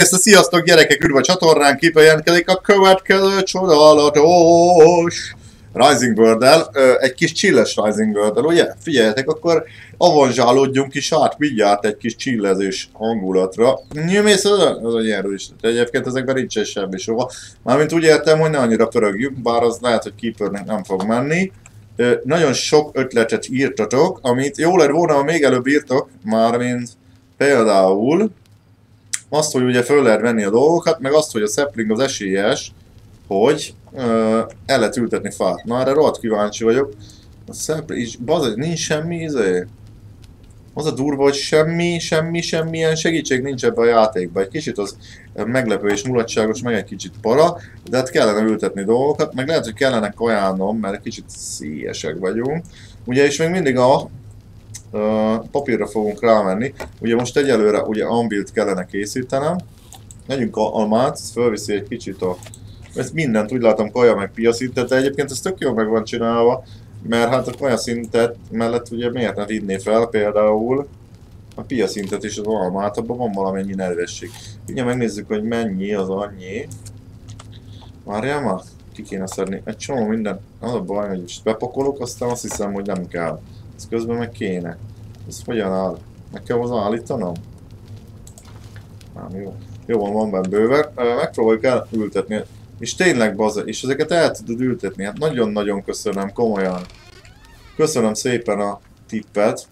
ezt a sziasztok gyerekek, üdv a csatornán, kijelentkezik a következő csodálatos Rising World-el, egy kis chilles Rising World-el, ugye? Figyeljetek, akkor avanzsálódjunk is át mindjárt egy kis chillezés hangulatra. Nyilmész az a nyerő is, egyébként ezekben nincsen semmi soha. Mármint úgy értem, hogy ne annyira pörögjünk, bár az lehet, hogy Keepernek nem fog menni. Nagyon sok ötletet írtatok, amit jó lett volna, ha még előbb írtok, mármint például azt, hogy ugye föl lehet venni a dolgokat, meg azt, hogy a sapling az esélyes, hogy el lehet ültetni fát. Na, erre rohadt kíváncsi vagyok. A sapling, nincs semmi izé. Az a durva, hogy semmilyen segítség nincs ebben a játékban. Egy kicsit az meglepő és mulatságos, meg egy kicsit para, de hát kellene ültetni dolgokat, meg lehet, hogy kellene kajálnom, mert egy kicsit szíjesek vagyunk. Ugye, és még mindig a papírra fogunk rámenni. Ugye most egyelőre ugye Anvilt kellene készítenem. Megyünk almát, ez felviszi egy kicsit a... Ezt mindent úgy látom, kaja meg pia szintet, de egyébként ez tök jól meg van csinálva, mert hát a kaja szintet mellett ugye miért ne vinné fel például a pia szintet és az almát, abban van valamennyi nedvesség. Ugye megnézzük, hogy mennyi az annyi. Várjál már, ki kéne szedni. Egy csomó minden, az a baj, hogy most bepakolok, aztán azt hiszem, hogy nem kell. Ez közben meg kéne. Ez hogyan áll? Meg kell hozzá állítanom? Nem, jó. Jó van benne bőven. Megpróbáljuk elültetni. És tényleg baza, és ezeket el tudod ültetni. Hát nagyon-nagyon köszönöm, komolyan. Köszönöm szépen a tippet.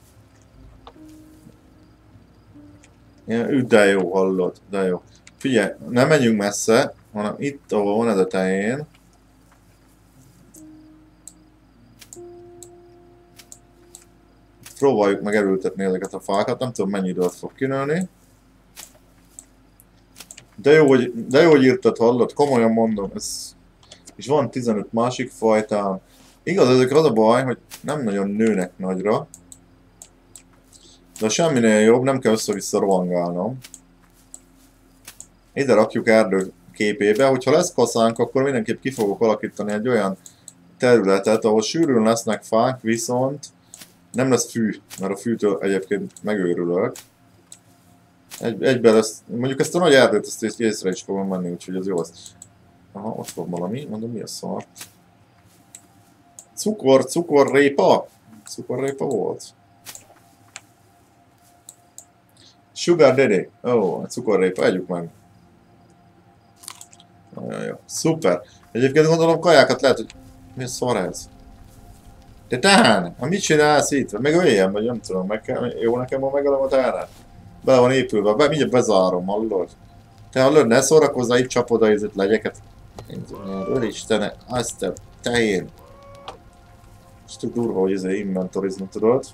De jó, hallod, de jó. Figyelj, nem menjünk messze, hanem itt, ahol van ez a tején. Próbáljuk meg elültetni ezeket a fákat, nem tudom mennyi időt fog kinőni. De jó, hogy írtad, hallod, komolyan mondom, ez... És van 15 másik fajtán. Igaz, ezek az a baj, hogy nem nagyon nőnek nagyra. De semminél jobb, nem kell össze-vissza rohangálnom. Ide rakjuk erdő képébe, hogyha lesz kaszánk, akkor mindenképp ki fogok alakítani egy olyan területet, ahol sűrűn lesznek fák, viszont nem lesz fű, mert a fűtől egyébként megőrülök. Egyben lesz, mondjuk ezt a nagy erdőt, ezt észre is fogom menni, úgyhogy az jó lesz. Aha, ott van valami, mondom, mi a szar? Cukorrépa? Cukorrépa volt? Sugar Daddy. Ó, a cukorrépa, együk meg. Nagyon jó. Szuper. Egyébként gondolom kajákat lehet, hogy... Mi a szar ez? De tán! Mit csinálsz itt? Meg olyan, vagy nem tudom, meg kell... Jó nekem van megadom a tánát? Be van épülve, mindjárt bezárom, hallod? Te hallod, ne szórakozzál, itt csapod a izet legyeket. Úristene, azt a tehén. És tök durva, hogy ezzel inventorizni tudod.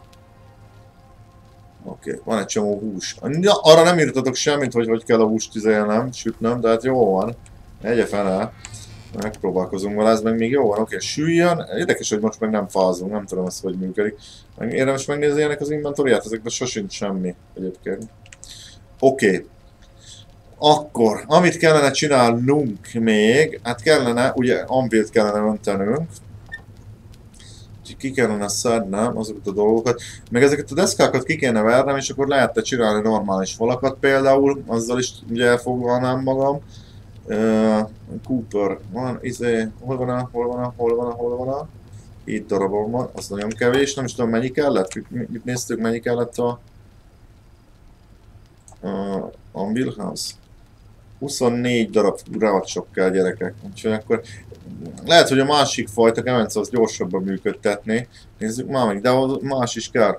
Oké, van egy csomó hús. Ja, arra nem írtatok semmit, hogy kell a húst tüzelnem, sütnöm, de hát jó van. Egye fele. Megpróbálkozunk vele, ez meg még jó van, oké, süljön. Érdekes, hogy most meg nem fázunk, nem tudom ezt, hogy működik. Érdemes megnézni ennek az inventoriát, ezekben sosincs semmi egyébként. Oké. Akkor, amit kellene csinálnunk még, hát kellene, ugye Anvilt kellene öntenünk. Úgyhogy ki kellene szednem azokat a dolgokat. Meg ezeket a deszkákat ki kéne vernem, és akkor lehetne csinálni normális falakat például, azzal is ugye elfoglalnám magam. Cooper, van, hol van a? Itt darabom van, az nagyon kevés, nem is tudom mennyi kellett, mit néztük, mennyi kellett a Anvilhoz? 24 darab rácsok kell gyerekek, úgyhogy akkor lehet, hogy a másik fajta kemence az gyorsabban működtetni. Nézzük már meg, de más is kell.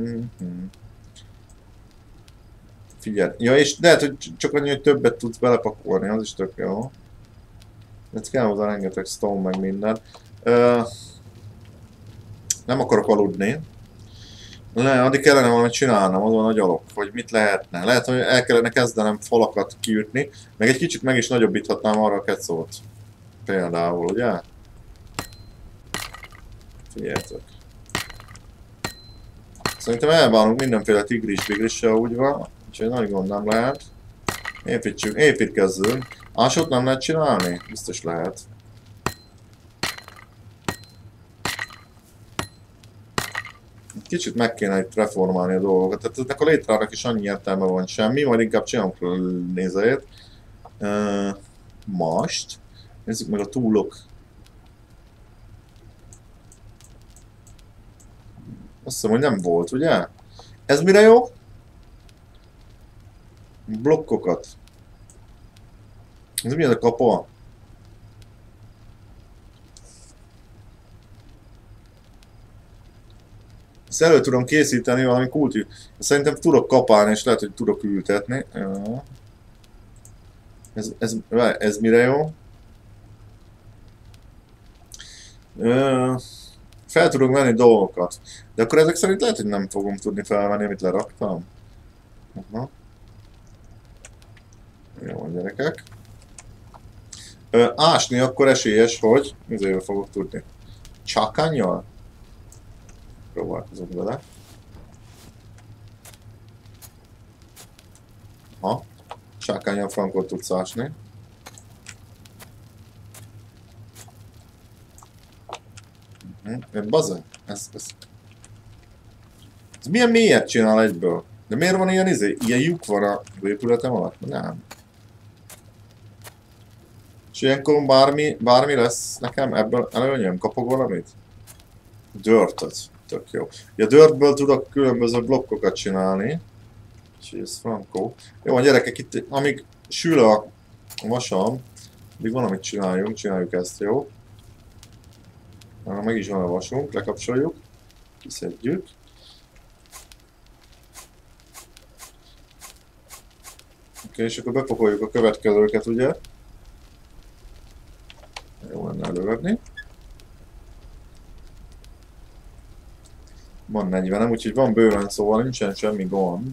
Figyelj, ja és lehet, hogy csak annyi, hogy többet tudsz belepakolni, az is tök jó. Ez kell hozzá rengeteg stone meg minden. Nem akarok aludni. Addig kellene valamit csinálnom, azon a gyalog, hogy mit lehetne. Lehet, hogy el kellene kezdenem falakat kiütni, meg egy kicsit meg is nagyobbíthatnám arra a kecót. Például, ugye? Figyeljetek. Szerintem elbánunk mindenféle tigris-bigrissel, úgy van. Úgyhogy nagy gond nem lehet. Építkezzünk. Ásót nem lehet csinálni? Biztos lehet. Kicsit meg kéne itt reformálni a dolgokat. Tehát ennek a létrának is annyi értelme van semmi, majd inkább csinálunk nézőjét. Most. Nézzük meg a túlok. Azt hiszem, hogy nem volt, ugye? Ez mire jó? Blokkokat. Ez mi ez a kapa? Ezt elő tudom készíteni valami kultű. Szerintem tudok kapálni, és lehet, hogy tudok ültetni. Ja. Ez mire jó? Fel tudok venni dolgokat. De akkor ezek szerint lehet, hogy nem fogom tudni felvenni, amit leraktam. Aha. Jó, gyerekek. Ásni akkor esélyes, hogy ezért fogok tudni. Csákánnyal? Próbálkozok vele. Ha. Csákánnyal frankot tudsz ásni. Bazen, ez milyen mélyet csinál egyből? De miért van ilyen ilyen lyuk van a épületem alatt? Nem. És ilyenkor bármi lesz nekem ebből előnyöm? Kapok valamit? Dirtot. Tök jó. Ja, dirtből tudok különböző blokkokat csinálni. És ez frankó. Jó, a gyerekek, itt amíg sül a vasam, addig valamit csináljuk ezt, jó? Meg is van a vasunk, lekapcsoljuk, kiszedjük. Oké, és akkor bepakoljuk a következőket, ugye? Jó lenne elővenni. Van 40, úgyhogy van bőven, szóval nincsen semmi gond.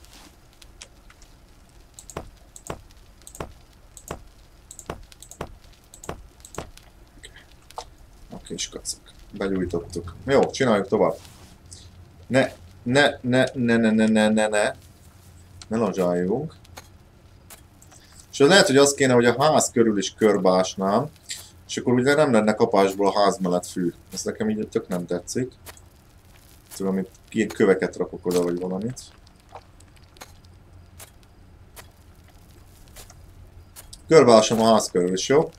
Oké, és kacok. Begyújtottuk. Jó, csináljuk tovább. Ne lazsáljunk. És lehet, hogy az kéne, hogy a ház körül is körbásnám, és akkor ugye nem lenne kapásból a ház mellett fű. Ez nekem így tök nem tetszik. Tudom, itt ilyen köveket rakok oda, vagy valamit. Körbásom a ház körül is, jó?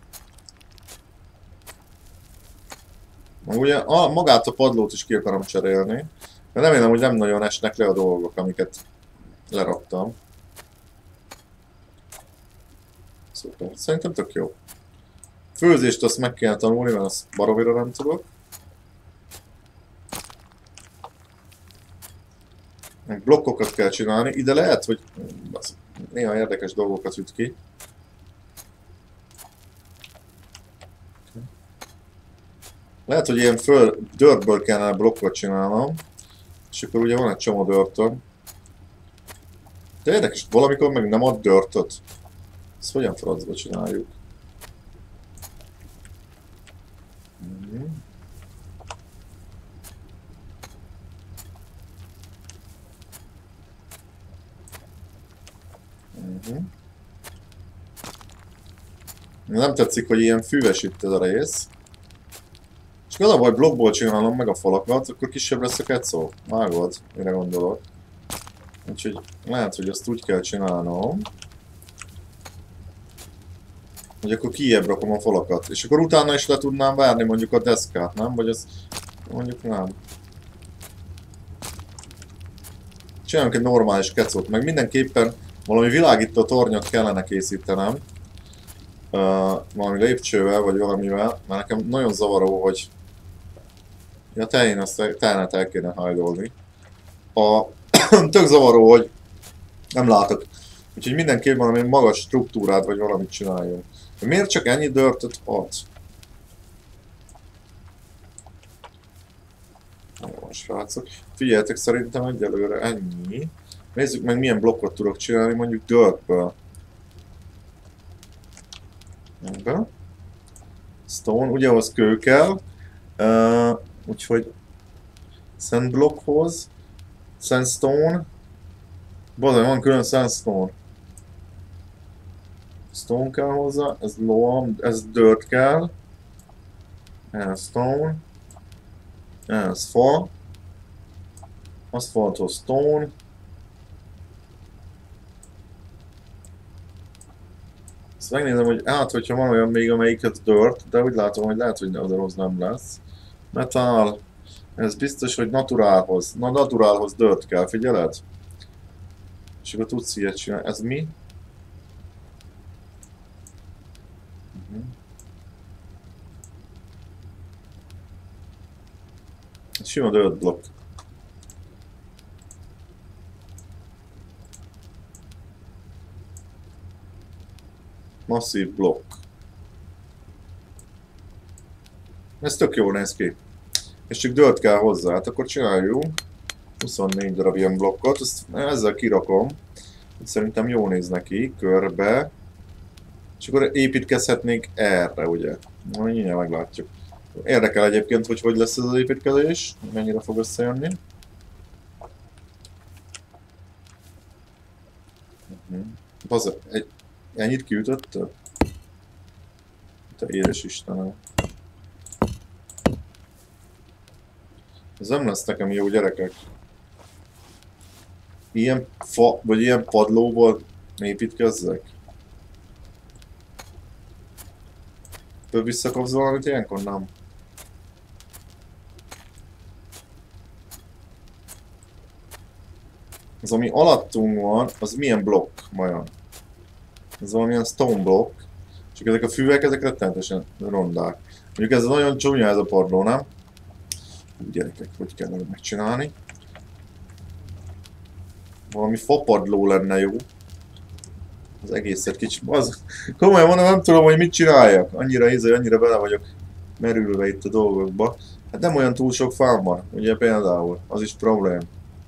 Ugye magát a padlót is ki akarom cserélni. De remélem, hogy nem nagyon esnek le a dolgok, amiket leraktam. Szuper. Szerintem tök jó. Főzést azt meg kell tanulni, mert azt baromira nem tudok. Meg blokkokat kell csinálni. Ide lehet, hogy néha érdekes dolgokat üt ki. Lehet, hogy ilyen dirtből kellene blokkot csinálnom. És akkor ugye van egy csomó dirtöm. De érdekes, valamikor meg nem ad dirtot. Ezt hogyan francba csináljuk? Nem tetszik, hogy ilyen füves itt ez a rész. És az a baj, blokkból csinálom meg a falakat, akkor kisebb lesz a kecó. Vágod, mire gondolok. Úgyhogy lehet, hogy azt úgy kell csinálnom, hogy akkor kijjebb rakom a falakat. És akkor utána is le tudnám várni mondjuk a deszkát, nem? Vagy az mondjuk nem. Csináljunk egy normális kecót, meg mindenképpen valami világító tornyot kellene készítenem. Valami lépcsővel, vagy valamivel, mert nekem nagyon zavaró, hogy ja, tején azt tejenet el kéne hajdolni. Tök zavaró, hogy nem látok. Úgyhogy mindenképp valami magas struktúrát, vagy valamit csináljunk. De miért csak ennyi dirtot ad? Jó, srácok. Figyeljetek, szerintem egyelőre ennyi. Nézzük meg, milyen blokkot tudok csinálni, mondjuk dirtből. Ebben. Stone, ugye ahhoz kő kell. Úgyhogy sandblockhoz. Sandstone. Bazaj, van külön sandstone. Stone kell hozzá, ez loam, ez dirt kell. Ez stone. Ez fa. Aszfalthoz stone. Ezt megnézem, hogy hát, hogyha van olyan még, amelyiket dirt, de úgy látom, hogy lehet, hogy az nem lesz. Metal, ez biztos, hogy naturálhoz. Na, naturálhoz dirt kell, figyeled? És akkor tudsz ilyet csinálni. Ez mi? Ez sima dirt block. Masszív blokk. Ez tök jól néz ki. És csak dirt kell hozzá, hát akkor csináljunk 24 darab ilyen blokkot, ezt ezzel kirakom. Szerintem jó néz neki, körbe. És akkor építkezhetnénk erre, ugye? Majd mindjárt meglátjuk. Érdekel egyébként, hogy hogy lesz ez az építkezés, mennyire fog összejönni. Ennyit kiütötte? Te édes Istenem. Ez nem lesz nekem jó, gyerekek. Ilyen fa, vagy ilyen padlóból építkezzek? Több visszakapsz valamit ilyenkor? Nem. Az, ami alattunk van, az milyen blokk vajon? Ez valamilyen stone block. Csak ezek a füvek, ezek rettenetesen rondák. Mondjuk ez nagyon csúnya ez a padló, nem? Gyerekek, hogy kellene megcsinálni? Valami fapadló lenne jó. Az egészet kicsit... Komolyan mondom, nem tudom, hogy mit csináljak. Annyira bele vagyok merülve itt a dolgokba. Hát nem olyan túl sok fám van, ugye például. Az is problém.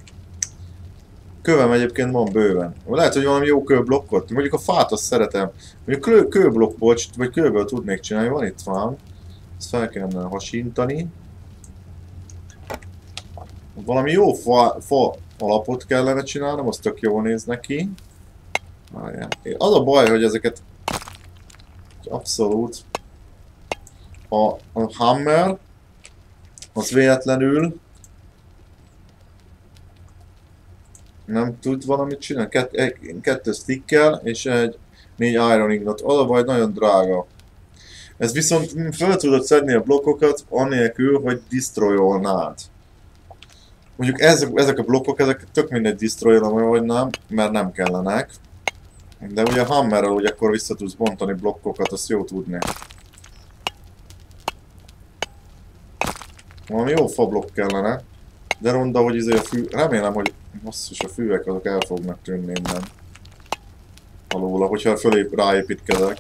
Kövem egyébként van bőven. Lehet, hogy valami jó kőblokkot. Mondjuk a fát azt szeretem. Mondjuk kőblokkból, vagy kőből tudnék csinálni. Van itt fám. Ezt fel kellene hasintani. Valami jó fa alapot kellene csinálnom, az tök jól néz neki. Az a baj, hogy ezeket abszolút a hammer az véletlenül nem tud valamit csinálni. Kettő stickkel és egy 4 iron ingot. Az a baj, nagyon drága. Ez viszont fel tudod szedni a blokkokat anélkül, hogy destroyolnád. Mondjuk ezek a blokkok, ezek tök mindegy destroyolom, vagy nem, mert nem kellenek. De ugye a hammerrel ugye akkor vissza tudsz bontani blokkokat, azt jó tudni. Valami jó fablokk kellene. De ronda, hogy izé a fű... Remélem, hogy basszus, a fűvek azok el fognak tűnni innen. Alóla, hogyha fölép ráépítkezek.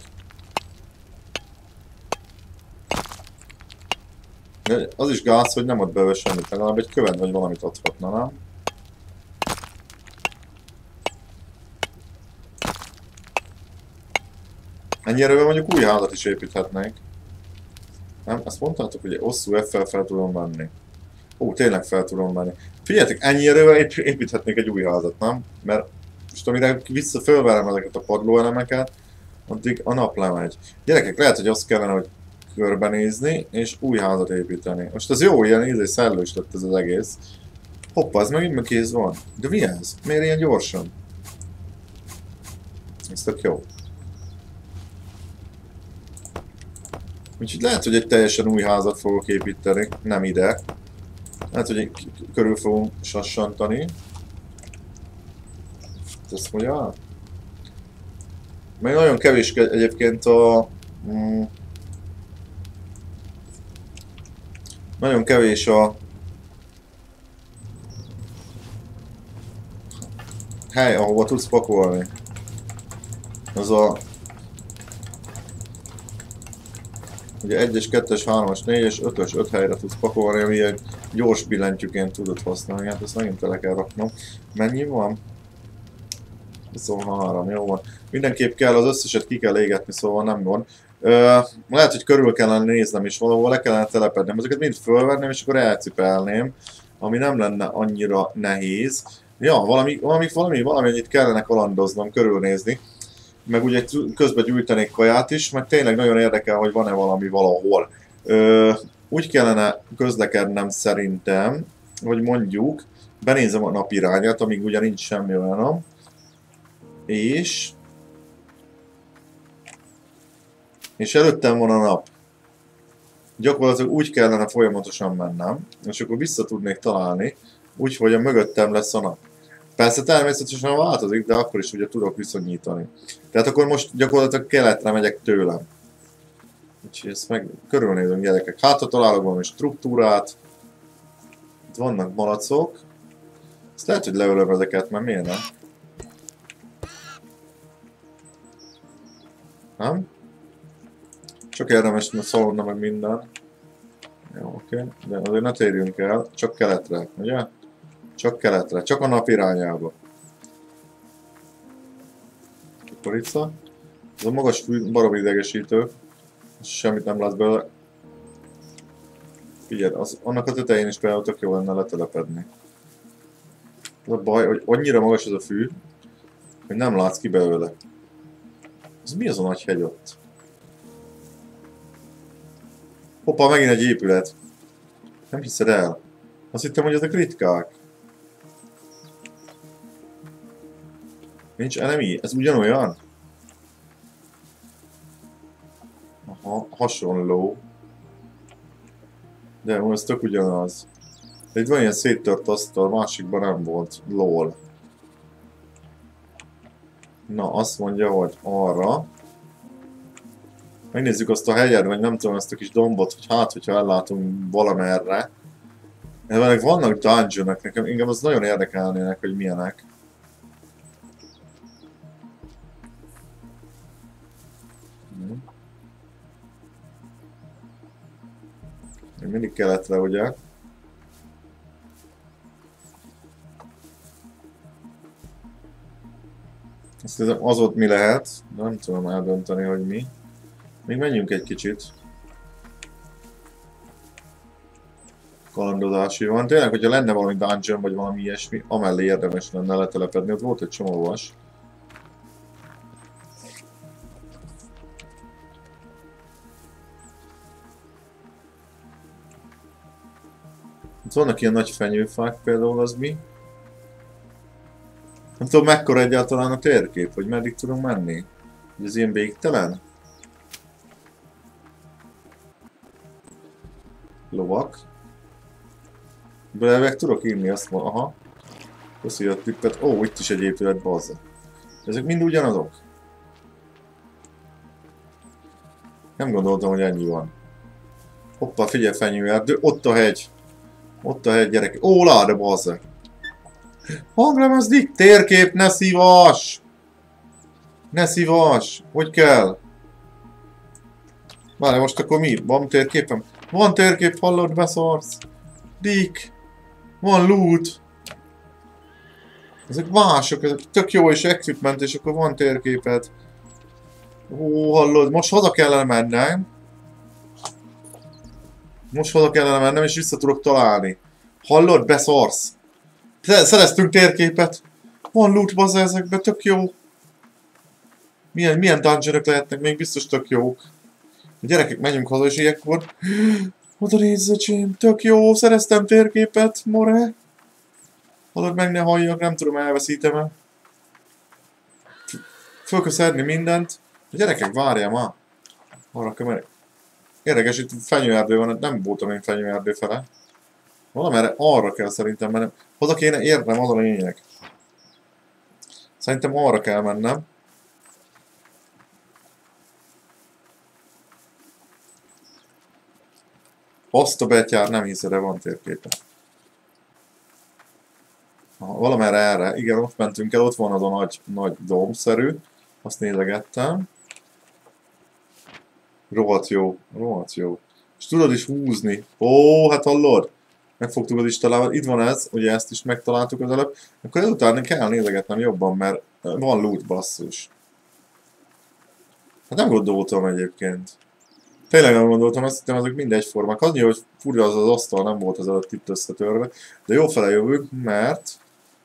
De az is gáz, hogy nem ad be semmit, legalább egy követ vagy valamit adhatna, nem? Ennyi erővel mondjuk új házat is építhetnénk. Nem? Ezt mondtátok, hogy hosszú F-fel fel tudom menni. Ó, tényleg fel tudom menni. Figyeljetek, ennyi erővel építhetnék egy új házat, nem? Mert most amire fölverem ezeket a padlóelemeket, addig a nap lemegy. Gyerekek, lehet, hogy azt kellene, hogy körbenézni, és új házat építeni. Most ez jó, ilyen szellős lett ez az egész. Hoppa, ez megint meg kész van. De mi ez? Miért ilyen gyorsan? Ez tök jó. Úgyhogy lehet, hogy egy teljesen új házat fogok építeni, nem ide. Lehet, hogy körül fogom sassantani. Ezt mondja? Még nagyon kevés egyébként a... Nagyon kevés a... hely, ahova tudsz pakolni. Az a... Ugye 1-es, 2-es, 3-as, 4-es, 5-ös, 5 helyre tudsz pakolni, ami egy gyors billentyűként tudod használni. Hát ezt megint tele kell raknom. Mennyi van? 23, jó van. Mindenképp kell, az összeset ki kell égetni, szóval nem gond. Lehet, hogy körül kellene néznem és valahol le kellene telepednem. Ezeket mind fölvenném és akkor elcipelném, ami nem lenne annyira nehéz. Ja, valamennyit kellene kalandoznom, körülnézni. Meg ugye közben gyűjtenék kaját is, meg tényleg nagyon érdekel, hogy van-e valami valahol. Úgy kellene közlekednem szerintem, hogy mondjuk benézem a napirányát, amíg ugye nincs semmi olyanom, és És előttem van a nap. Gyakorlatilag úgy kellene folyamatosan mennem, és akkor vissza tudnék találni, úgyhogy a mögöttem lesz a nap. Persze természetesen változik, de akkor is ugye tudok viszonyítani. Tehát akkor most gyakorlatilag keletre megyek tőlem. Úgyhogy ezt meg körülnézünk, gyerekek. Hátra találok valami struktúrát. Itt vannak malacok. Ezt lehet, hogy leölöm ezeket, mert miért nem? Nem? Csak érdemes szalonna meg minden. Jó, oké. De azért ne térjünk el. Csak keletre, ugye? Csak keletre. Csak a nap irányába. Kukorica. Ez a magas fű baromi idegesítő. Semmit nem látsz belőle. Figyelj, annak a tetején is például tök jó lenne letelepedni. Az a baj, hogy annyira magas ez a fű, hogy nem látsz ki belőle. Ez mi az a nagy hegy ott? Hoppá, megint egy épület. Nem hiszed el? Azt hittem, hogy ezek ritkák. Nincs enemy? Ez ugyanolyan? Aha, hasonló. De most ez tök ugyanaz. De itt van ilyen széttört asztal, másikban nem volt. LOL. Na, azt mondja, hogy arra. Megnézzük azt a hegyet, vagy nem tudom, ezt a kis dombot, hogy hát, hogyha ellátunk valamerre. Ennek vannak dungeonok, nekem engem az nagyon érdekelnének, hogy milyenek. Mindig keletre, ugye? Azt hiszem, az ott mi lehet, de nem tudom eldönteni, hogy mi. Még menjünk egy kicsit. Kalandozási van. Tényleg, hogyha lenne valami dungeon, vagy valami ilyesmi, amellé érdemes lenne letelepedni. Ott volt egy csomó vas. Itt vannak ilyen nagy fenyőfák például, az mi? Nem tudom, mekkora egyáltalán a térkép, hogy meddig tudunk menni. Ez ilyen végtelen? Lovak. Belevek tudok írni, azt mondom, aha. Köszi a tippet. Ó, itt is egy épület, bazza. Ezek mind ugyanazok? Nem gondoltam, hogy ennyi van. Hoppá, figyelj, fenyőerdő, ott a hegy. Ott a hegy, gyerek. Ó, láda, bazza. Hanglemezdik, térkép, ne szívas! Ne szívas! Hogy kell? Várj, most akkor mi? Van térképem? Van térkép, hallod, beszarsz? Dick! Van loot! Ezek mások, ezek tök jó és equipment, és akkor van térképed. Ó, hallod, most haza kellene mennem. Most haza kellene mennem, és vissza tudok találni. Hallod, beszarsz! Szereztünk térképet! Van loot, bazza, ezekben, tök jó! Milyen dungeonok lehetnek, még biztos tök jók. A gyerekek, menjünk haza, és ilyenkor... Oda nézz, öcsém, tök jó, szereztem térképet, more! Hallod, meg ne halljak, nem tudom, elveszítem-e. Föl kell szedni mindent. A gyerekek, várjál már! Arra kell menni. Érdekes, itt fenyőerdő van, nem voltam én fenyőerdő fele. Valamerre arra kell szerintem mennem. Haza kéne érnem, az a lényeg. Szerintem arra kell mennem. Azt a betyár, nem hiszed, de van térképe. Valamerre erre. Igen, ott mentünk el, ott van az a nagy dombszerű. Azt nézegettem. Rohadt jó, rohadt jó. És tudod is húzni. Ó, hát hallod? Megfogtuk az Istalával. Itt van ez, ugye ezt is megtaláltuk az előbb. Akkor ezután kell nézegetnem jobban, mert van loot, basszus. Hát nem gondoltam egyébként. Tényleg nem gondoltam, azt hittem, azok mind egyformák. Annyi, hogy furja az asztal, nem volt az előtt itt összetörve. De jó fele jövünk, mert...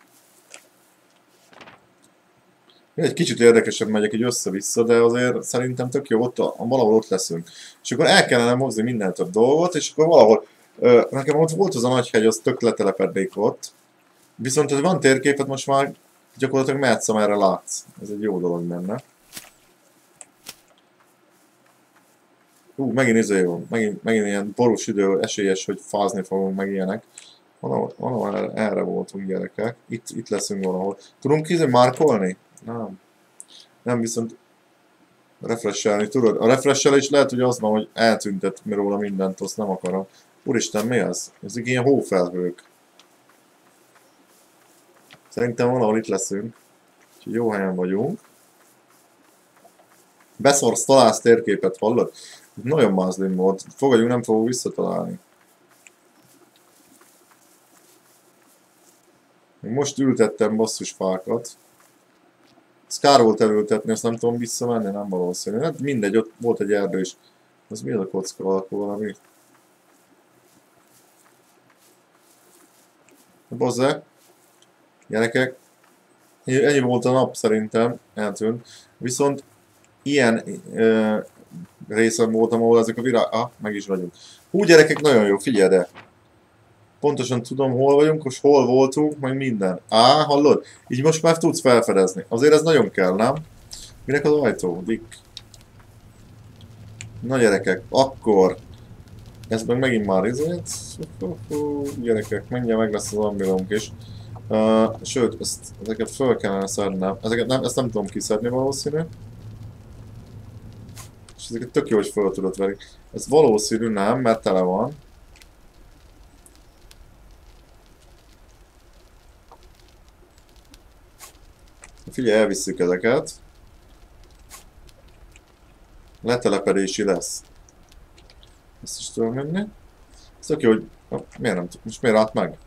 Egy kicsit érdekesen megyek így össze-vissza, de azért szerintem tök jó, valahol ott leszünk. És akkor el kellene mozni minden több dolgot, és akkor valahol... nekem ott volt az a nagy hegy, az tök letelepednék ott. Viszont hogy van térképet, most már gyakorlatilag mehetsz, amerre látsz. Ez egy jó dolog benne. Megint izé van. Megint ilyen borús idő, esélyes, hogy fázni fogunk, meg ilyenek. Valahol erre voltunk, gyerekek. Itt leszünk valahol. Tudunk izé markolni? Nem. Nem, viszont refreshelni tudod. A refreshel is lehet, hogy az van, hogy eltüntet róla mindent, azt nem akarom. Úristen, mi az? Ezek ilyen hófelhők. Szerintem valahol itt leszünk. Úgyhogy jó helyen vagyunk. Beszorsz, találsz térképet, hallod? Nagyon mázlim volt. Fogadjunk, nem fogok visszatalálni. Most ültettem basszus fákat. Ez kár volt elültetni, azt nem tudom visszamenni, nem valószínű. Hát mindegy, ott volt egy erdő is. Az mi az a kocka alakú valami? Bazze. Gyerekek. Ennyi volt a nap szerintem, eltűnt. Viszont ilyen részen voltam, ahol ezek a virág... meg is vagyunk. Hú, gyerekek, nagyon jó, figyeld el. Pontosan tudom, hol vagyunk, és hol voltunk, meg minden. Hallod? Így most már tudsz felfedezni. Azért ez nagyon kell, nem? Minek az ajtó? Dick. Na gyerekek, akkor... Ez meg megint már izét. Gyerekek, mindjárt meg lesz az ambilónk is. Sőt, ezeket föl kellene szednem. Ezt nem tudom kiszedni valószínű. És ezeket tök jó, hogy föl tudod venni. Ez valószínű nem, mert tele van. Figyelj, elvisszük ezeket. Letelepedési lesz. Ezt is tudom menni. Ez tök jó, hogy... miért nem tudom? Most miért állt meg?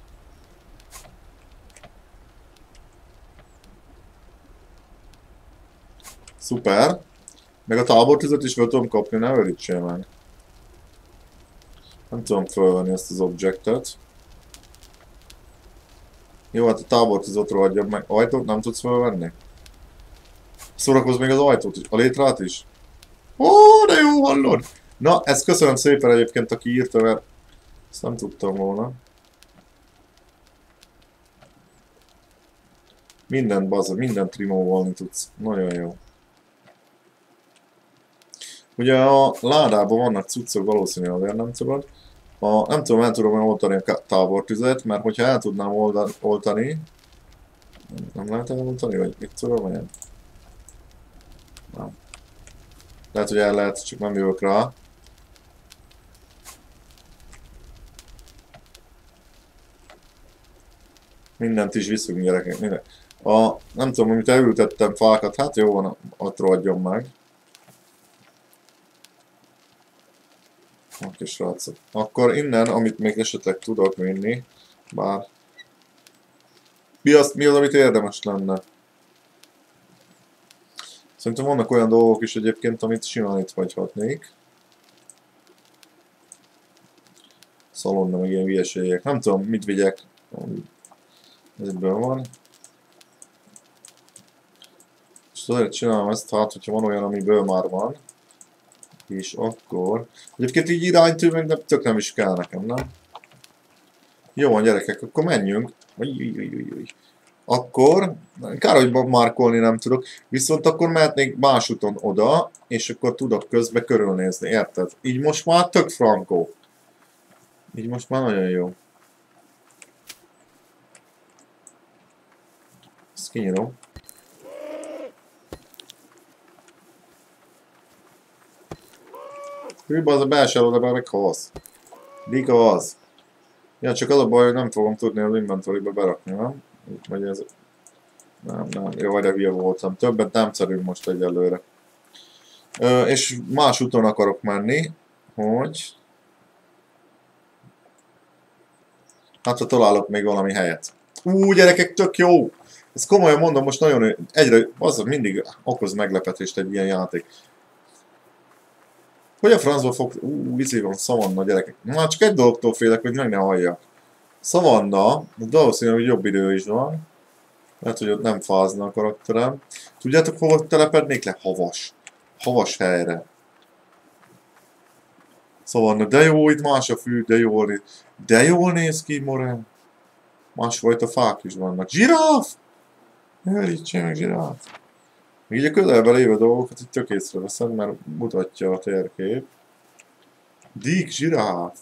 Szuper. Meg a tábortüzet is fel tudom kapni, ne örítsél meg. Nem tudom fölvenni ezt az objektet. Jó, hát a tábortüzet rohadjam meg. Ajtót nem tudsz fölvenni? Szórakozz még az ajtót is, a létrát is. Ó, de jó, hallod! Na, ezt köszönöm szépen egyébként, aki írta, mert ezt nem tudtam volna. Mindent bazza, mindent removalni tudsz. Nagyon jó. Ugye a ládában vannak cuccok, valószínűleg azért nem tudod. Nem tudom, el tudom oltani a tábortüzet, mert hogyha el tudnám oltani... Nem lehet eloltani, vagy mit tudom olyan? Nem. Lehet, hogy el lehet, csak nem jövök rá. Mindent is viszünk, gyerekek, minden. Nem tudom, amit elültettem fákat, hát jó van, ott rohadjon meg. Oké, srácok. Akkor innen, amit még esetleg tudok vinni, bár... Mi az, amit érdemes lenne? Szerintem vannak olyan dolgok is egyébként, amit simán itt hagyhatnék. Szalonna, meg ilyen hülyeségek. Nem tudom, mit vigyek. Ez ebből van. És azért csinálom ezt, hát, hogyha van olyan, amiből már van. És akkor... Egyébként így iránytű, meg tök nem is kell nekem, nem? Jó van, gyerekek, akkor menjünk. Akkor... Kár, hogy markolni nem tudok. Viszont akkor mehetnék más úton oda, és akkor tudok közbe körülnézni, érted? Így most már tök frankó. Így most már nagyon jó. Ezt kinyírom. Hűba az a belső oldalban meg halsz. Diga az. Ja, csak az a baj, hogy nem fogom tudni az inventoryba berakni, nem? Vagy ez... Nem. Jó, de hülye voltam. Többet nem szedünk most egyelőre. És más úton akarok menni, hogy... Hát, ha találok még valami helyet. Gyerekek, tök jó! Ezt komolyan mondom, most nagyon... Egyre... Az mindig okoz meglepetést egy ilyen játék. Hogy a francba fog... Vici van, szavanna, gyerekek. Már csak egy dologtól félek, hogy meg ne halljak. Szavanna, valószínűleg, hogy jobb idő is van. Lehet, hogy ott nem fázna a karakterem. Tudjátok, hova telepednék le? Havas. Havas helyre. Szavanna, de jó, itt más a fű, de jól néz ki, Morán. Másfajta fák is vannak. Zsiráf! Elítsen meg zsiráf. Így a közelben lévő dolgokat itt tök észreveszem, mert mutatja a térkép. Dík zsiráf.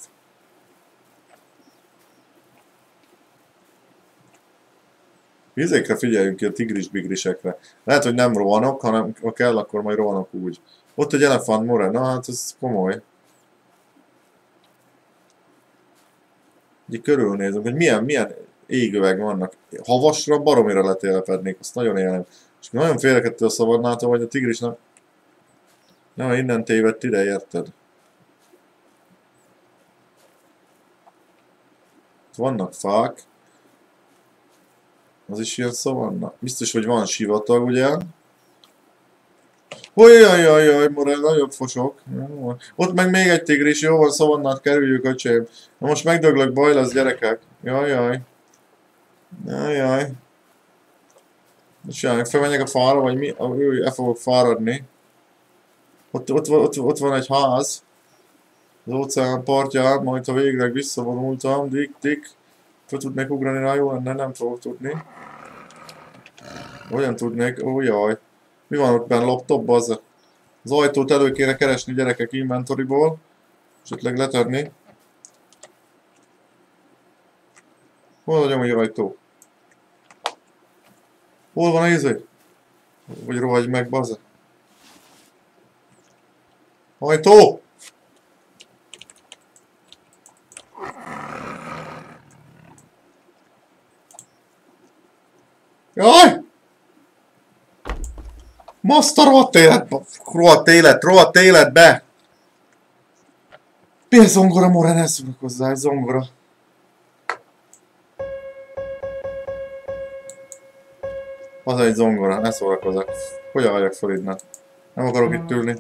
Vizékre figyeljünk ki, a tigris-bigrisekre. Lehet, hogy nem rohanok, hanem ha kell, akkor majd rohanok úgy. Ott egy elefánt more, na hát ez komoly. Így körülnézünk, hogy milyen égöveg vannak. Havasra baromira letélepednék, azt nagyon élem. És nagyon félek ettől a szavannától, hogy a tigris nem... Nem, innen tévedt ide, érted? Vannak fák. Az is ilyen szavanna. Biztos, hogy van sivatag, ugye? Ojjajjajjaj, Morel, nagyobb fosok. Ott meg még egy tigris, jó van, szavannát kerüljük, öcsém. Na most megdöglök, baj lesz, gyerekek. Jajjaj. Jajjaj. És jaj, felmenjek a fára, vagy mi? El fogok fáradni. Ott van egy ház. Az óceán partján, majd ha végleg visszavonultam, dik. Fel tudnék ugrani rá, jó lenne, nem fogok tudni. Olyan tudnék, ó jaj. Mi van ott benn laptopban? Az ajtót elő kéne keresni gyerekek inventoryból. Esetleg letenni. Hol vagyok, hogy ajtó? Hol van a izé? Vagy rohagy meg, bazza. Ajtó! Jaj! Maszta rohadt életbe! Mi a zongora, More, ne szórakozzál, zongora. Az egy zongora, ne szórakozzak. Hogyan vagyok fel innen? Nem akarok itt ülni.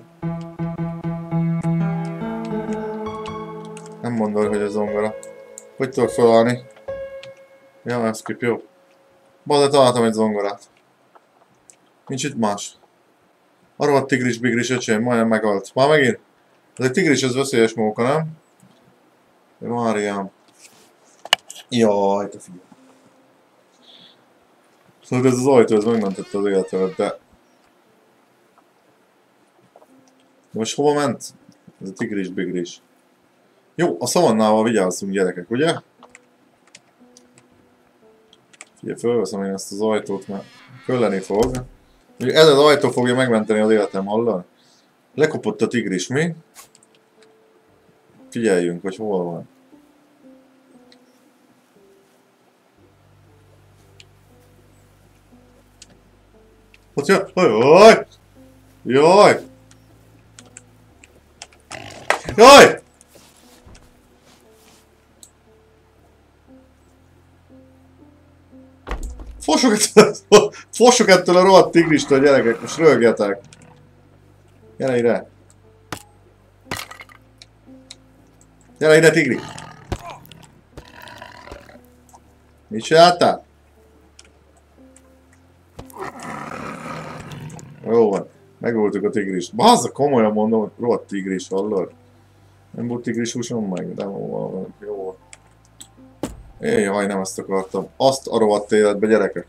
Nem mondod, hogy a zongora. Hogy tudok felállni? Ja, ez kip, jó. Bazd, találtam egy zongorát. Nincs itt más. Arra van tigris-bigris, öcsém, majdnem meghalt. Már megint? Ez egy tigris, ez veszélyes móka, nem? Máriám. Jaj, te figyelj. Szóval ez az ajtó, ez megmentette az életemet, de... Most hova ment? Ez a tigris-bigris. Jó, a szavannával vigyázzunk, gyerekek, ugye? Figyelj, fölveszem én ezt az ajtót, mert kölleni fog. Ez az ajtó fogja megmenteni az életem, hallod? Lekopott a tigris, mi? Figyeljünk, hogy hol van. Ott jön! Jaj! Jaj! Jaj! Fossuk ettől a rohadt tigristől, gyerekek, most röhögjetek. Gyere ide. Gyere ide, tigri. Mit csináltál? Jó van, megöltük a tigrist. Bazza, komolyan mondom, rohadt tigris, hallod? Nem volt tigris húsom meg, de jó. Jaj, nem ezt akartam. Azt a rohadt életbe, gyerekek.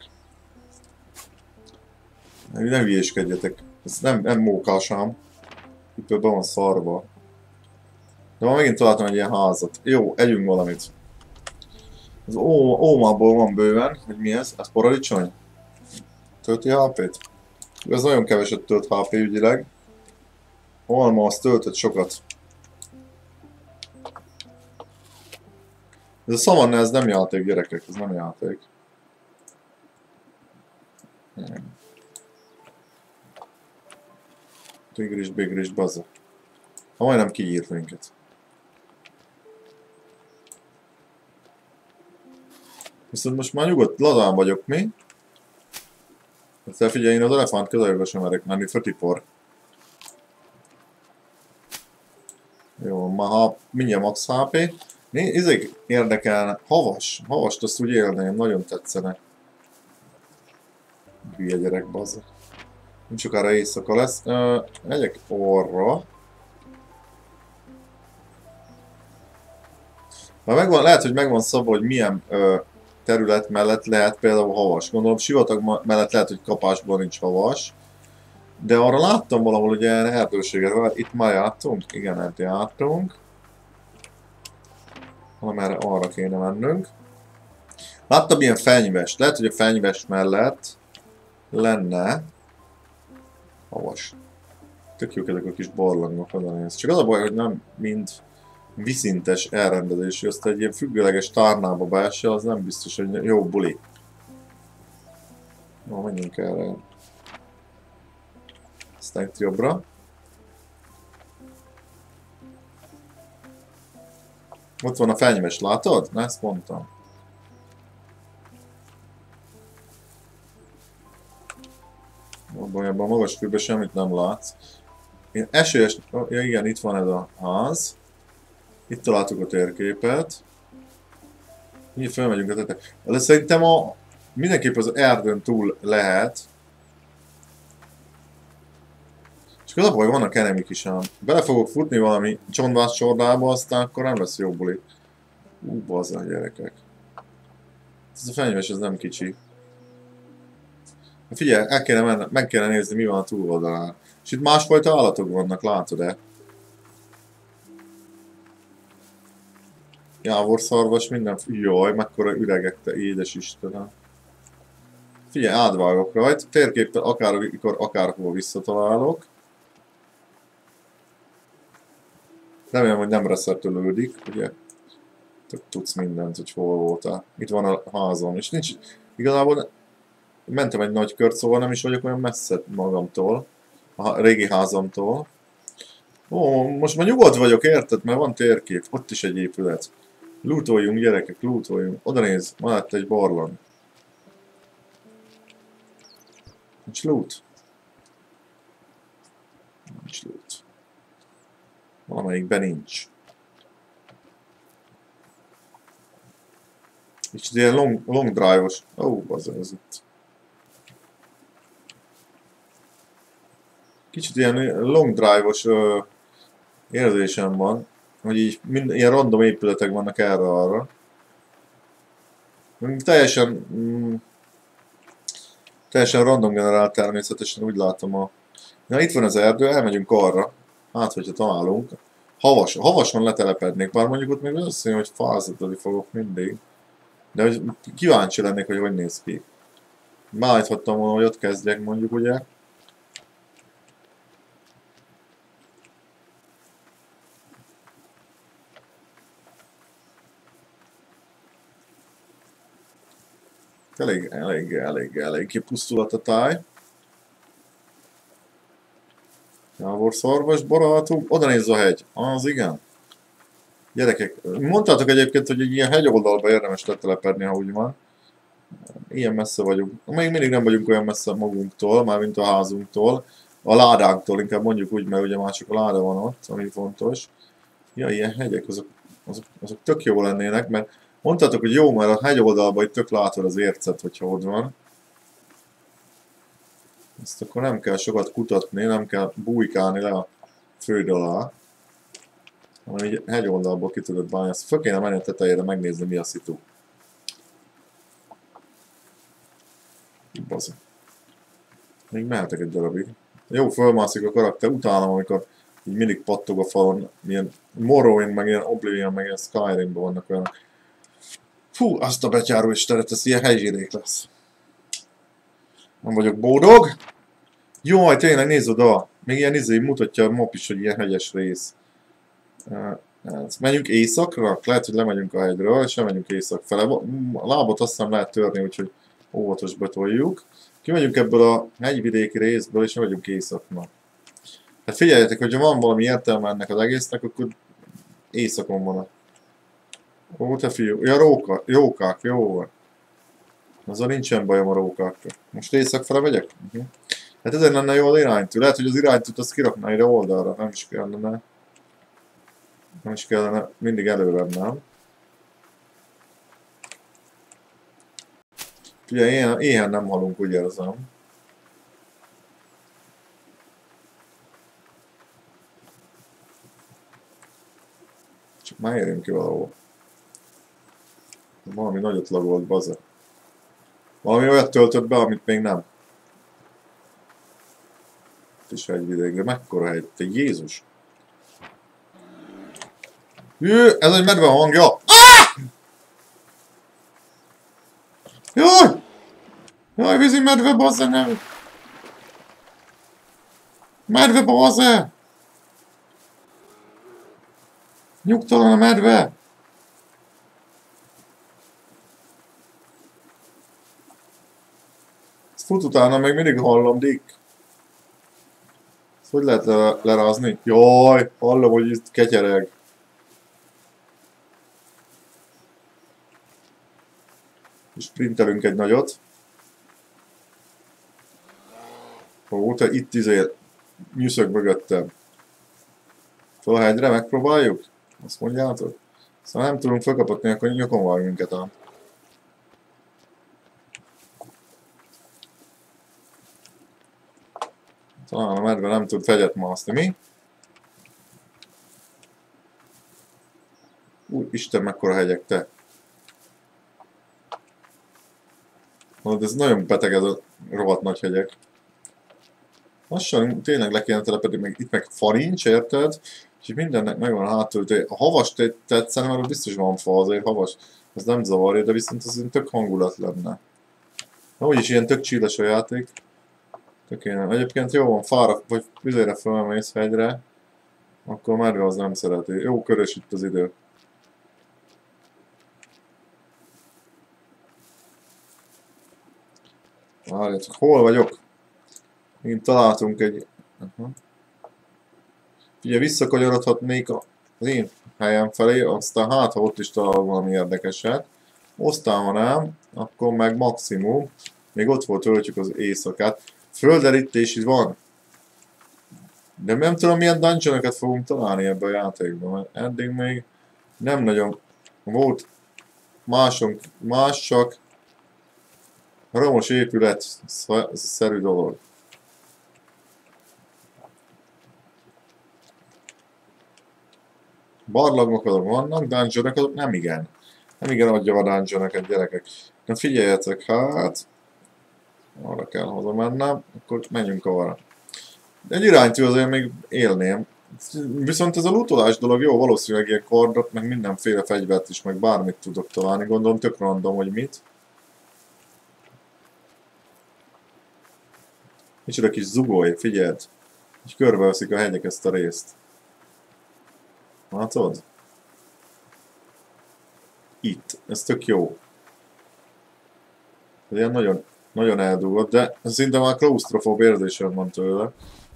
Ne hülyéskedjetek. Ez nem mókásám. Itt be van szarva. De már megint találtam egy ilyen házat. Jó, együnk valamit. Az ómából van bőven. Hogy mi ez? Ez paradicsony? Tölti HP-t? Ez nagyon keveset tölt HP ügyileg. Alma az töltött sokat. Ez a szavanna, ez nem játék, gyerekek, ez nem játék. Tigris-bigris, bazza. Ha majdnem kiírt minket. Viszont most már nyugodt, lazán vagyok, mi? Te figyelj, én az elefánt közelbe sem merek menni, fötipor. Jó, már mindjárt max HP. Ezek érdekelne. Havast azt úgy élném, nagyon tetszene. Hülye gyerek, bazza. Nem sokára éjszaka lesz. Megyek orra. Lehet, hogy megvan szabva, hogy milyen terület mellett lehet például havas. Gondolom sivatag mellett lehet, hogy kapásban nincs havas. De arra láttam valahol, hogy ilyen erdőséget van. Itt már jártunk? Igen, hát jártunk. Valamerre arra kéne mennünk. Láttam ilyen fenyvest. Lehet, hogy a fenyvest mellett lenne havas. Tök jók ezek a kis barlangok, oda néz. Csak az a baj, hogy nem mind viszintes elrendezés, hogy azt egy ilyen függőleges tárnába beesse, az nem biztos, hogy jó buli. Na, menjünk erre. Aztán itt jobbra. Ott van a fenyves, látod? Na, ezt mondtam. Abban a magas kőben semmit nem látsz. Én esélyes... Ja igen, itt van ez a ház. Itt találtuk a térképet. Így felmegyünk a tetejére. De szerintem mindenképp az erdőn túl lehet. És az a baj, vannak enemik is ám. Bele fogok futni valami csondvász csordába, aztán akkor nem lesz jó buli. Bazzán gyerekek. Ez a fenyves, ez nem kicsi. Figyelj, meg kéne nézni, mi van a túloldalán. És itt másfajta állatok vannak, látod-e? Jávorszarvas, minden... Jaj, mekkora üregek, te édes Istenem. Figyelj, átvágok rajta, térképpel akárhova visszatalálok. Remélem, hogy nem reszetölődik, ugye? Tudsz mindent, hogy hol voltál. Itt van a házam, és nincs... Igazából mentem egy nagy kört, szóval nem is vagyok olyan messze magamtól. A régi házamtól. Ó, most már nyugodt vagyok, érted? Mert van térkép. Ott is egy épület. Lootoljunk, gyerekek, lootoljunk. Oda nézz, van itt egy barlang. Nincs loot. Nincs loot. Valamelyikben nincs. Kicsit ilyen long drive-os. Ó, az itt. Kicsit ilyen long drive-os érzésem van, hogy így ilyen random épületek vannak erre-arra. Teljesen random generált természetesen, úgy látom a... Na itt van az erdő, elmegyünk arra. Hát, hogyha találunk. Havason letelepednék, bár mondjuk ott még az hogy fázatodni fogok mindig. De hogy kíváncsi lennék, hogy néz ki. Beállíthattam volna, hogy ott kezdjek mondjuk, ugye. Elég kipusztulat a táj. Jávorszarvas barátunk. Oda nézz a hegy. Az igen. Gyerekek, mondtátok egyébként, hogy egy ilyen hegyoldalba érdemes letelepedni, ha úgy van. Ilyen messze vagyunk. Még mindig nem vagyunk olyan messze magunktól, mármint a házunktól. A ládánktól, inkább mondjuk úgy, mert ugye már csak a láda van ott, ami fontos. Ja, ilyen hegyek, azok tök jó lennének, mert mondtátok, hogy jó, mert a hegyoldalban itt tök látod az ércet, hogyha ott van. Ezt akkor nem kell sokat kutatni, nem kell bújkálni le a föld alá. Hanem így hegyoldalból ki tudod bánni. Ezt föl kéne menni a tetejére megnézni, mi a szitu. Bazi. Még mehetek egy darabig. Jó, fölmászik a karakter. Utálom, amikor így mindig pattog a falon. Milyen Morrowind, meg ilyen Oblivion, meg ilyen Skyrimben vannak olyanok. Fú, azt a betyáró istenet, ez ilyen helyzsidék lesz. Nem vagyok boldog. Jaj, tényleg, nézd oda! Még ilyen mutatja a map is, hogy ilyen hegyes rész. Menjünk északra? Lehet, hogy lemegyünk a hegyről, és lemegyünk észak fele. A lábot azt hiszem lehet törni, úgyhogy óvatos betoljuk. Kimegyünk ebből a hegyvidéki részből, és megyünk északra. Hát figyeljetek, hogyha van valami értelme ennek az egésznek, akkor északon van a... Ó, te fiú. Ja, jókák, jó van. Azzal nincsen bajom a rókákkal. Most észak fele megyek? Hát ezen lenne jó az iránytű. Lehet, hogy az iránytűt azt kirakná ide oldalra, nem is kellene. Nem is kellene mindig előre, nem? Ugye, éhen nem halunk, úgy érzem. Csak már érjünk ki valahol. Valami nagyot lagolt, baze. Valami olyat töltött be, amit még nem. Itt is hegyvidék, de mekkora hegy, te Jézus! Jö, ez egy medve hangja! Jaj! Jaj, vízi medve, bazze, nem! Medve, bazze! Nyugtalan a medve! Ezt fut utána, még mindig hallom, Dick. Ezt hogy lehet lerázni? Jaj, hallom, hogy itt ketyereg. És sprintelünk egy nagyot. Ó, te itt nyűszök mögöttem. Fel a hegyre megpróbáljuk? Azt mondjátok? Szóval nem tudunk felkapatni, akkor nyakon vág minket ám. Talán a medve nem tud fegyet mászni, mi? Új, Isten, mekkora hegyek, te! De ez nagyon beteg, ez a rohadt nagy hegyek. Lassan tényleg le kéne telepedni, meg itt meg farincs, érted? És mindennek megvan a hátul. A havas tetszene, mert biztos van fa, azért havas. Ez nem zavarja, de viszont az tök hangulat lenne. Na úgyis ilyen tök csilles a játék. Tökéletes. Egyébként jó van, fára, vagy vizére felmész hegyre, akkor medve az nem szereti. Jó körös itt az idő. Várjátok, hol vagyok? Én találtunk egy... Ugye visszakanyarodhatnék az én helyem felé, aztán hát ha ott is találok valami érdekeset. Aztán ha nem, akkor meg maximum. Még ott volt töltjük az éjszakát. Földerítés is van. De nem tudom milyen dungeonokat fogunk találni ebbe a játékban, mert eddig még nem nagyon volt más csak romos épület szerű dolog. Barlangok azok vannak, dungeonok azok nem igen. Nem igen adja a dungeonokat, gyerekek. Na figyeljetek, hát... Arra kell hazamennem, akkor menjünk arra. Egy iránytű azért még élném. Viszont ez a lootolás dolog jó, valószínűleg ilyen kardot, meg mindenféle fegyvert is, meg bármit tudok találni. Gondolom tök random, hogy mit. Micsoda kis zugoly, figyeld. És körbeveszik a hegyek ezt a részt. Látod? Itt. Ez tök jó. Ez ilyen nagyon eldugott, de szinte már klausztrofób érzésem van tőle.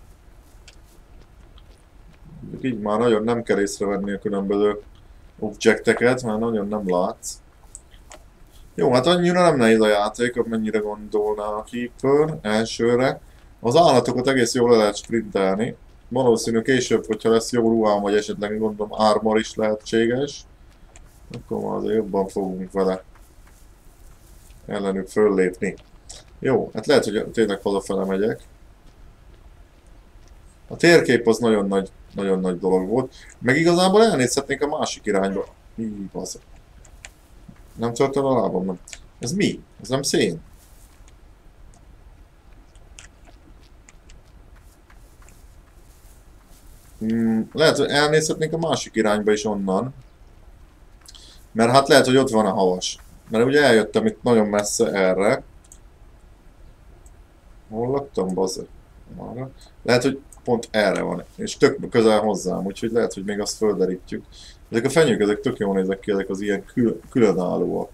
Így már nagyon nem kell észrevenni a különböző objekteket, mert nagyon nem látsz. Jó, hát annyira nem nehéz a játék, amennyire gondolná a Keeper elsőre. Az állatokat egész jól le lehet sprintelni. Valószínű később, hogyha lesz jó ruhám, vagy esetleg gondolom armor is lehetséges, akkor már azért jobban fogunk vele ellenük föllépni. Jó, hát lehet, hogy tényleg hazafele megyek. A térkép az nagyon nagy dolog volt. Meg igazából elnézhetnék a másik irányba. Így az. Nem törtem a lábam, nem. Ez mi? Ez nem szén? Lehet, hogy elnézhetnék a másik irányba is onnan. Mert hát lehet, hogy ott van a havas. Mert ugye eljöttem itt nagyon messze erre. Hol laktam, bazzer? Lehet, hogy pont erre van, és tök közel hozzám, úgyhogy lehet, hogy még azt földerítjük. Ezek a fenyők, ezek tök jól néznek ki, ezek az ilyen különállóak.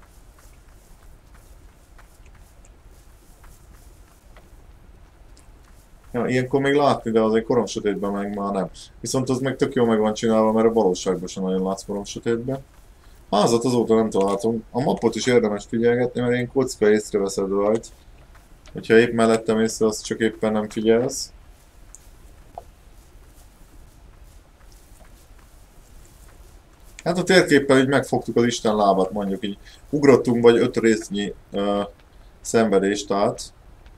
Ja, ilyenkor még látni, de azért koromsötétben meg már nem. Viszont az meg tök jól meg van csinálva, mert a valóságban sem nagyon látsz koromsötétben. Házat azóta nem találtunk. A mapot is érdemes figyelgetni, mert én kocka észreveszed rajt. Hogyha épp mellettem észre, azt csak éppen nem figyelsz. Hát a térképpel így megfogtuk az Isten lábát, mondjuk így ugrottunk vagy 5 résznyi szenvedést át.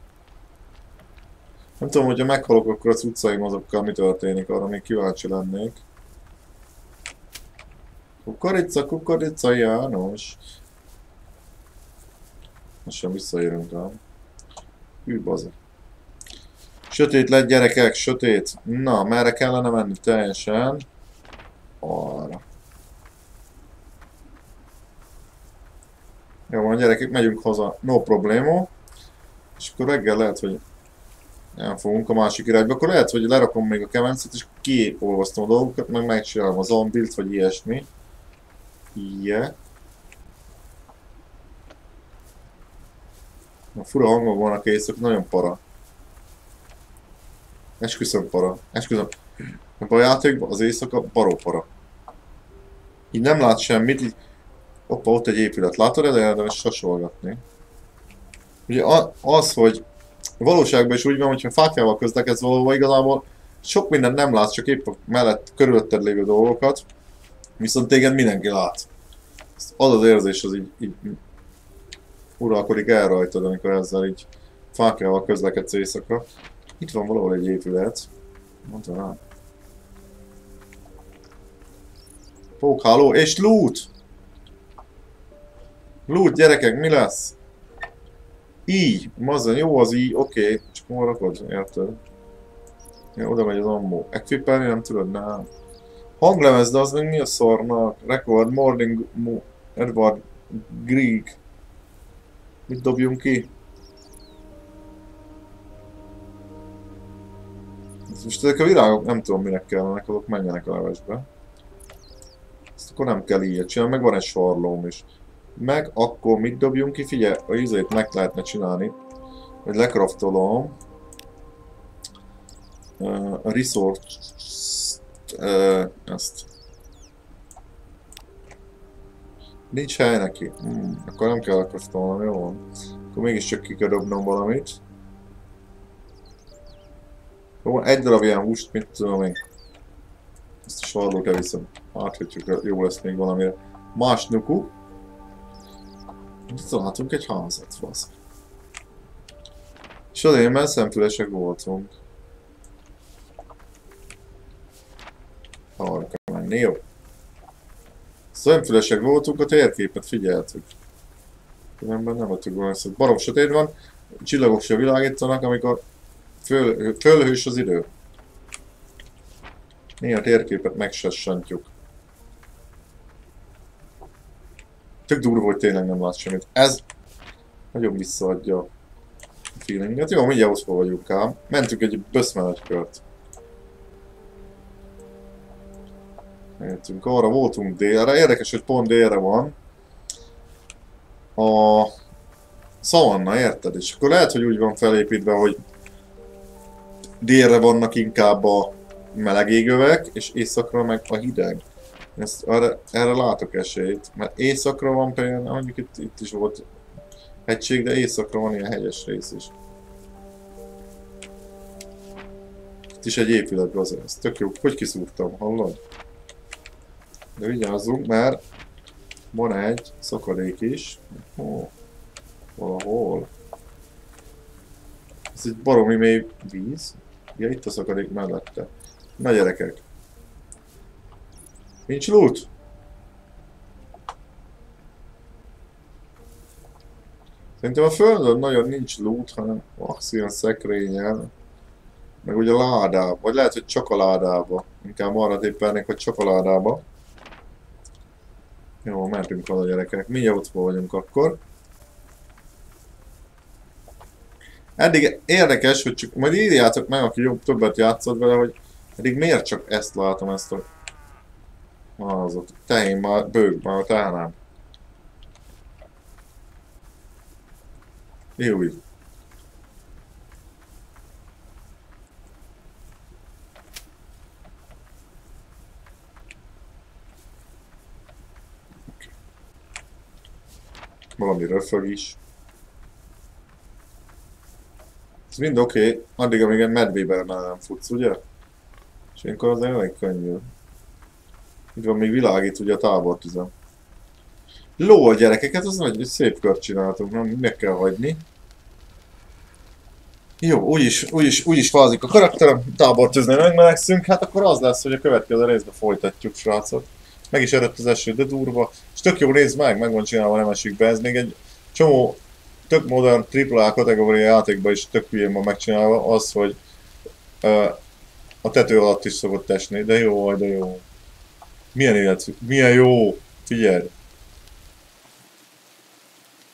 Nem tudom, hogyha meghalok, akkor az utcaim azokkal mi történik, arra még kíváncsi lennék. Kukorica, kukorica, János. Most sem visszaérünk rám. Hű, bazeg. Sötét lett, gyerekek, sötét. Na, merre kellene menni teljesen? Arra. Jó van, gyerekek, megyünk haza, no problémo. És akkor reggel lehet, hogy elfogunk a másik irányba. Akkor lehet, hogy lerakom még a kemencet, és kiolvasztom a dolgokat, meg megcsinálom az ambilt, vagy ilyesmi. Yeah. A fura hangok vannak éjszak, nagyon para. Esküszöm para. Esküszöm. Ebben a játékban az éjszaka baró para. Így nem lát semmit, így... Hoppa, ott egy épület. Látod, de érdemes sasolgatni. Ugye az, hogy valóságban is úgy van, hogyha fákjával közlekedsz valahova, igazából sok mindent nem látsz, csak épp a mellett körülötted lévő dolgokat, viszont téged mindenki lát. Az az érzés, az így uralkodik el rajtad, amikor ezzel így fákjával közlekedsz éjszakra. Itt van valahol egy épület. Mondta rá. Pókháló és loot! Loot, gyerekek, mi lesz? Így, mazza, jó az így, oké, csak hol rakod, érted? Ja, oda megy az ammo. Equipelni nem tudod, nem. Hanglemez, de az meg mi a szarnak? Record, Morning, Edward, Grieg. Mit dobjunk ki? Most ezek a virágok nem tudom minek kellenek, azok menjenek a levesbe. Ezt akkor nem kell ilyet csinálni, meg van egy sarlóm is. Meg akkor mit dobjunk ki? Figyelj, a izét meg lehetne csinálni. Hogy lekraftolom. A resource... ezt. Nincs hely neki. Akkor nem kell lekraftolnom, jó van. Akkor mégiscsak ki kell dobnom valamit. Jó, egy darab ilyen húst, mit tudom én. Ezt a sarlót elviszem. Hát, hogy jó lesz még valamire. Más nuku. Találtunk egy házat, fasz. És azért, mert szemfülesek voltunk. Arra kell menni, jó? Szemfülesek voltunk, a térképet figyeltük. Különben nem adtuk volna ezt. Barom sötét van, csillagok se világítanak, amikor fölhős az idő. Néha a térképet megsassantjuk. Tök durva, hogy tényleg nem látsz semmit. Ez nagyon visszaadja a feelinget. Jó, mindjárt oszva vagyunk ám. Mentünk egy böszmenet kört. Mentünk arra, voltunk délre. Érdekes, hogy pont délre van a szavanna, érted? És akkor lehet, hogy úgy van felépítve, hogy délre vannak inkább a meleg égövek, és északra meg a hideg. Erre látok esélyt, mert északra van például, mondjuk itt is volt hegység, de északra van ilyen hegyes rész is. Itt is egy épület azért, ez tök jó. Hogy kiszúrtam, hallod? De vigyázzunk, mert van egy szakadék is. Valahol. Ez egy baromi mély víz. Ja, itt a szakadék mellette. Na gyerekek. Nincs loot? Szerintem a földön nagyon nincs loot, hanem max ilyen szekrényen. Meg ugye a ládába. Vagy lehet, hogy csak a ládába. Inkább arra tippelnék, hogy csak a ládába. Jó, mentünk haza gyerekek. Mindjárt ott vagyunk akkor. Eddig érdekes, hogy csak majd írjátok meg, aki jobb többet játszott vele, hogy eddig miért csak ezt látom, ezt a... azot. Tehén már, bőg már a tehenám. Jó így. Valami röfög is. Ez mind oké, addig amíg egy medvében nem futsz, ugye? És ilyenkor az elég könnyű. Itt van, még világít ugye a tábortüzem. Lol gyerekeket, az egy szép kört csináltunk, nem meg kell hagyni. Jó, úgyis fázik a karakterem, tábortűznél megmelegszünk, hát akkor az lesz, hogy a következő részben folytatjuk, srácok. Meg is erőtt az eső, de durva. És tök jó, nézd meg van csinálva, nem esik be. Ez még egy csomó tök modern AAA kategória játékban is tök hülyén van megcsinálva. Az, hogy a tető alatt is szokott esni, de jó, de jó. Milyen élet, milyen jó, figyelj!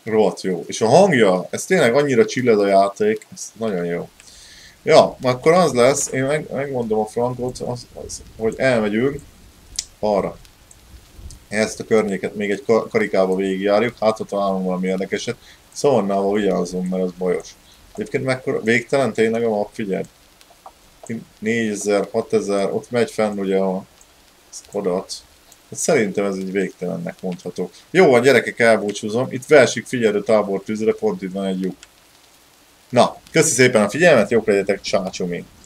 rohadt jó. És a hangja, ez tényleg annyira chill ez a játék, ez nagyon jó. Ja, akkor az lesz, én megmondom a frankot, hogy elmegyünk arra. Ezt a környéket még egy karikába végigjárjuk, hát ott találunk valami érdekeset. Szavannával vigyázzunk, mert az bajos. Egyébként mekkora, végtelen tényleg a map, figyelj. 4000, 6000, ott megy fenn ugye a Skodat. Hát szerintem ez egy végtelennek mondható. Jó van gyerekek, elbúcsúzom. Itt versik figyelő tábor tűzre, pont itt van egy lyuk. Na, köszi szépen a figyelmet, jók legyetek, csácsomé!